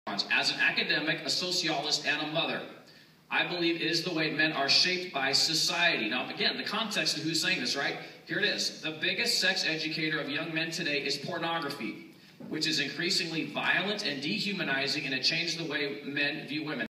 As an academic, a sociologist, and a mother, I believe it is the way men are shaped by society. Now, again, the context of who's saying this, right? Here it is. The biggest sex educator of young men today is pornography, which is increasingly violent and dehumanizing, and it changed the way men view women.